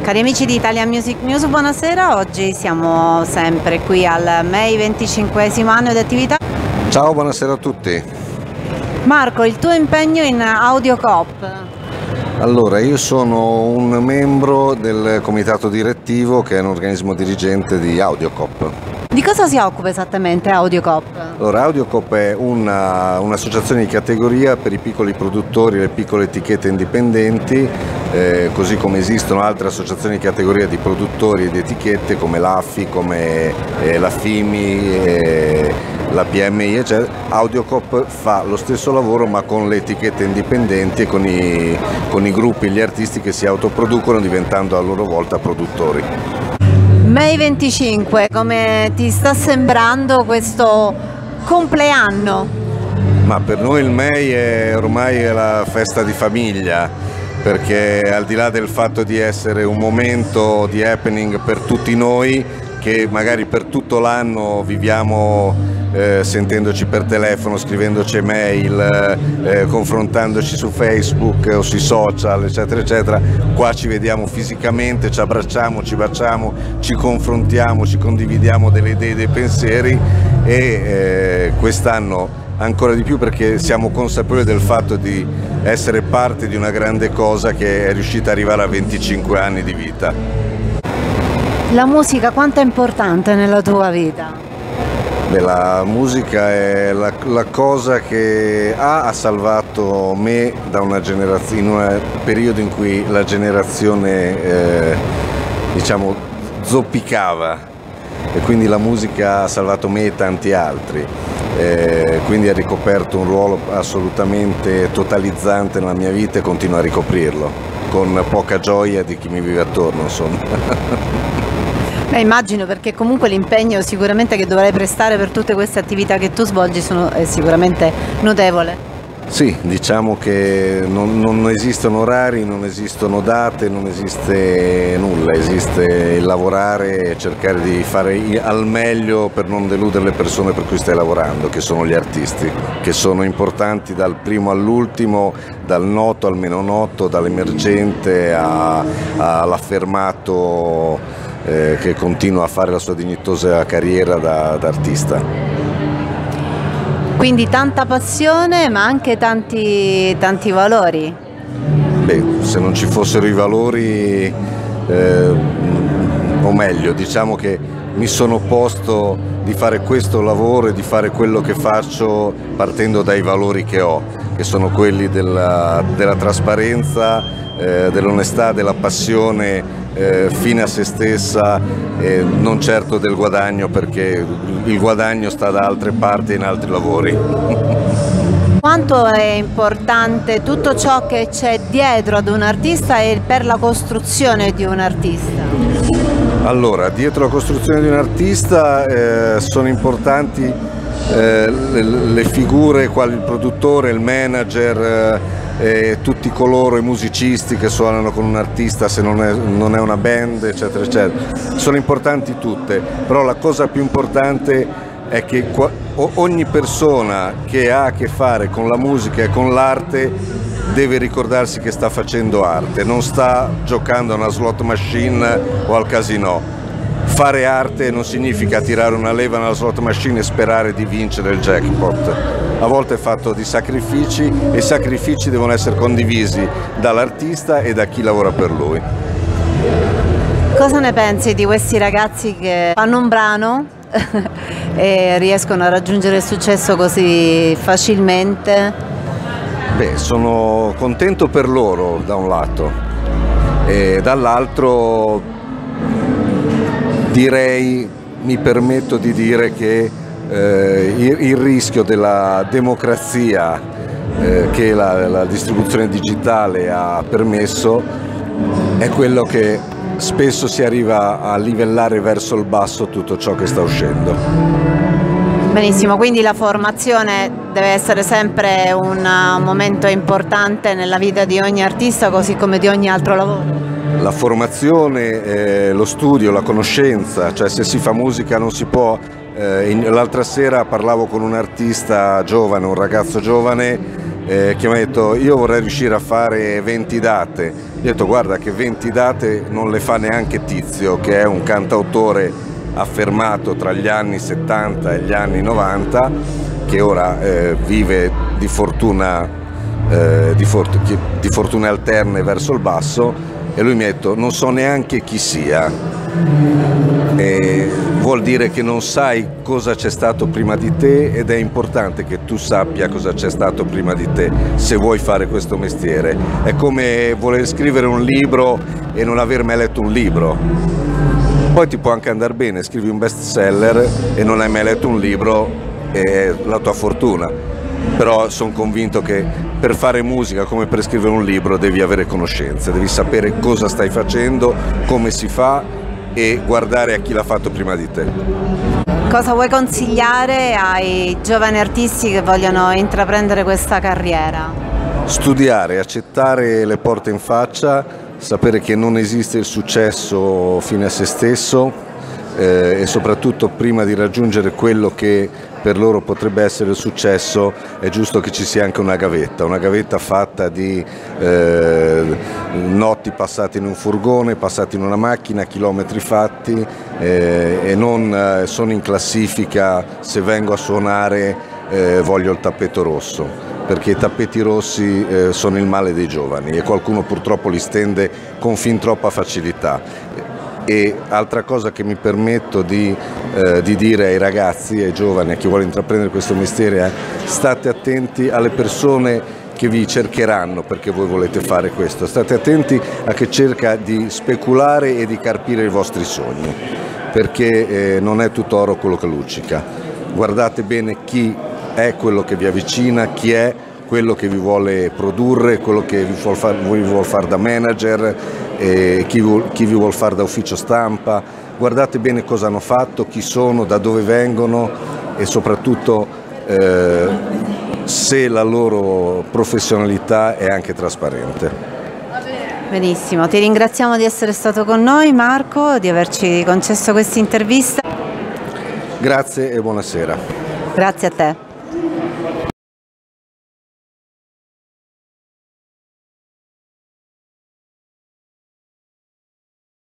Cari amici di Italian Music News, buonasera. Oggi siamo sempre qui al MEI 25esimo anno di attività. Ciao, buonasera a tutti. Marco, il tuo impegno in AudioCoop? Allora, io sono un membro del comitato direttivo, che è un organismo dirigente di AudioCoop. Di cosa si occupa esattamente AudioCoop? Allora, AudioCoop è un'associazione di categoria per i piccoli produttori e le piccole etichette indipendenti, così come esistono altre associazioni di categoria di produttori e di etichette come l'AFI, come la FIMI, la PMI, eccetera. AudioCoop fa lo stesso lavoro ma con le etichette indipendenti e con i gruppi e gli artisti che si autoproducono, diventando a loro volta produttori. MEI 25, come ti sta sembrando questo compleanno? Ma per noi il MEI è ormai la festa di famiglia, perché al di là del fatto di essere un momento di happening per tutti noi, che magari per tutto l'anno viviamo sentendoci per telefono, scrivendoci email, confrontandoci su Facebook o sui social, eccetera eccetera, qua ci vediamo fisicamente, ci abbracciamo, ci baciamo, ci confrontiamo, ci condividiamo delle idee, dei pensieri, e quest'anno ancora di più, perché siamo consapevoli del fatto di essere parte di una grande cosa che è riuscita ad arrivare a 25 anni di vita. La musica quanto è importante nella tua vita? Beh, la musica è la cosa che ha salvato me da una generazione, in un periodo in cui la generazione diciamo zoppicava, e quindi la musica ha salvato me e tanti altri, quindi ha ricoperto un ruolo assolutamente totalizzante nella mia vita e continua a ricoprirlo, con poca gioia di chi mi vive attorno, insomma. Immagino, perché comunque l'impegno sicuramente che dovrai prestare per tutte queste attività che tu svolgi è sicuramente notevole. Sì, diciamo che non esistono orari, non esistono date, non esiste nulla, esiste il lavorare e cercare di fare al meglio per non deludere le persone per cui stai lavorando, che sono gli artisti, che sono importanti dal primo all'ultimo, dal noto al meno noto, dall'emergente all'affermato che continua a fare la sua dignitosa carriera da artista. Quindi tanta passione ma anche tanti valori. Beh, se non ci fossero i valori, o meglio, diciamo che mi sono posto di fare questo lavoro e di fare quello che faccio partendo dai valori che ho, che sono quelli della trasparenza, dell'onestà, della passione fine a se stessa, non certo del guadagno, perché il guadagno sta da altre parti, in altri lavori. Quanto è importante tutto ciò che c'è dietro ad un artista e per la costruzione di un artista? Allora, dietro la costruzione di un artista sono importanti le figure quali il produttore, il manager, tutti coloro, i musicisti che suonano con un artista se non è una band, eccetera eccetera. Sono importanti tutte, però la cosa più importante è che ogni persona che ha a che fare con la musica e con l'arte deve ricordarsi che sta facendo arte, non sta giocando a una slot machine o al casino. Fare arte non significa tirare una leva nella slot machine e sperare di vincere il jackpot. A volte è fatto di sacrifici, e i sacrifici devono essere condivisi dall'artista e da chi lavora per lui. Cosa ne pensi di questi ragazzi che fanno un brano e riescono a raggiungere il successo così facilmente? Beh, sono contento per loro da un lato, e dall'altro mi permetto di dire che il rischio della democrazia che la distribuzione digitale ha permesso è quello che spesso si arriva a livellare verso il basso tutto ciò che sta uscendo. Benissimo, quindi la formazione deve essere sempre un momento importante nella vita di ogni artista, così come di ogni altro lavoro. La formazione, lo studio, la conoscenza, cioè se si fa musica non si può. L'altra sera parlavo con un artista giovane, un ragazzo giovane, che mi ha detto io vorrei riuscire a fare 20 date. Gli ho detto guarda che 20 date non le fa neanche Tizio, che è un cantautore affermato tra gli anni 70 e gli anni 90, che ora vive di fortune alterne verso il basso, e lui mi ha detto non so neanche chi sia. Vuol dire che non sai cosa c'è stato prima di te, ed è importante che tu sappia cosa c'è stato prima di te se vuoi fare questo mestiere. È come voler scrivere un libro e non aver mai letto un libro. Poi ti può anche andare bene, scrivi un best seller e non hai mai letto un libro, è la tua fortuna. Però sono convinto che per fare musica come per scrivere un libro devi avere conoscenze, devi sapere cosa stai facendo, come si fa, e guardare a chi l'ha fatto prima di te. Cosa vuoi consigliare ai giovani artisti che vogliono intraprendere questa carriera? Studiare, accettare le porte in faccia, sapere che non esiste il successo fine a se stesso, e soprattutto prima di raggiungere quello che per loro potrebbe essere il successo è giusto che ci sia anche una gavetta fatta di notti passate in un furgone, passati in una macchina, chilometri fatti, e non sono in classifica, se vengo a suonare voglio il tappeto rosso, perché i tappeti rossi sono il male dei giovani e qualcuno purtroppo li stende con fin troppa facilità. E altra cosa che mi permetto di dire ai ragazzi, ai giovani, a chi vuole intraprendere questo mestiere è: state attenti alle persone che vi cercheranno perché voi volete fare questo, state attenti a chi cerca di speculare e di carpire i vostri sogni, perché non è tutto oro quello che luccica. Guardate bene chi è quello che vi avvicina, chi è quello che vi vuole produrre, quello che vi vuol fare da manager, chi vi vuol fare da ufficio stampa. Guardate bene cosa hanno fatto, chi sono, da dove vengono, e soprattutto se la loro professionalità è anche trasparente. Benissimo, ti ringraziamo di essere stato con noi, Marco, di averci concesso questa intervista. Grazie e buonasera. Grazie a te.